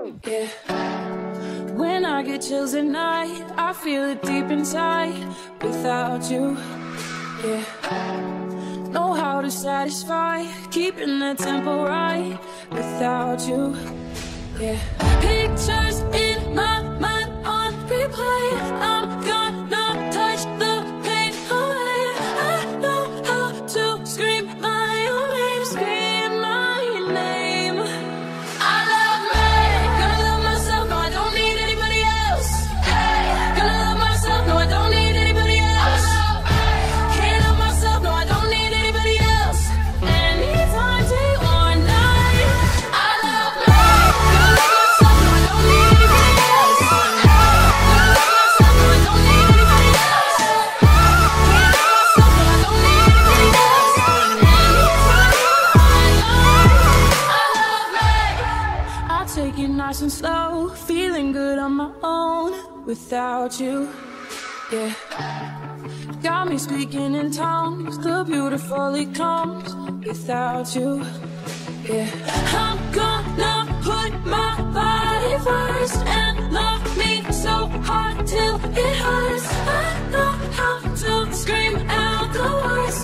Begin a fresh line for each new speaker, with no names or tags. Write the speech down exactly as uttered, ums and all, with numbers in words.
Yeah. When I get chills at night, I feel it deep inside. Without you, yeah. Know how to satisfy, keeping the tempo right. Without you, yeah. Pictures in my mind on replay. I'm gonna touch the pain away. I know how to scream my own name, scream my name. I love me, gonna love myself, no I don't need anybody else. Hey, gonna love myself, no I don't need anybody else. I love me, can't love myself, no I don't need anybody else. Anytime, day or night. I love me, gonna love myself, no I don't need anybody else. Gonna love myself, no I don't need anybody else. Can't love myself, no I don't need anybody else. I take it nice and slow, feeling good on my own. Without you, yeah. Got me speaking in tongues, the beautiful it comes. Without you, yeah. I'm gonna put my body first and love me so hard till it hurts. I know how to scream out the words.